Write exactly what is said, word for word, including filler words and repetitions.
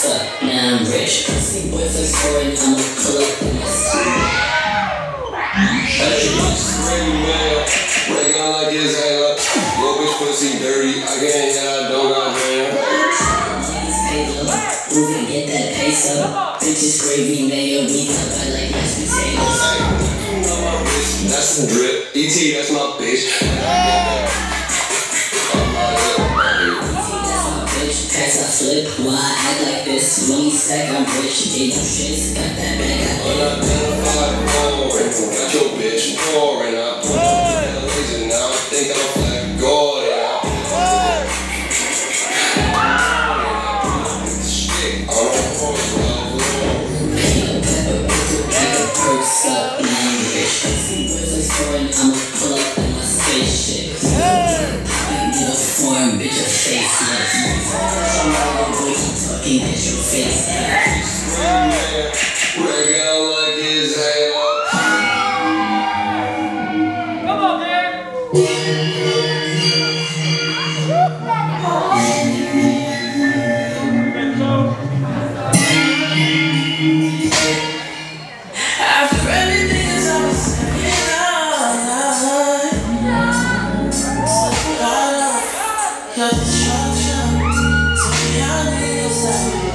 perks up, now I'm rich. See boy flex foreign, I'ma pull up in my seat. Hey, ready, man. Break out like his hell. Yo, bitch, pussy dirty. I can't hear, I don't got damn. Move and get that pace up. Bitches gravy mayo, we up I like mashed potatoes. Hey, you know my bitch, that's some drip. E T, that's my bitch. Packs I flip, why I act like this? Money stack, I'm rich, gave you shits, got that bag, I Unidentified boring, got your bitch boring. I put up in lazy now, I think I'm flat Gordon. Shit, I'm a horse, love. Peanut pepper, pickle, pepper, perks up, now I'm rich. See boys like foreign, I'ma pull up in my spaceship. Uniform, bitch, your faceless. Talking at your face. Break out like his hell. Come on, man. After everything is all said and done, you're the structure to reality is that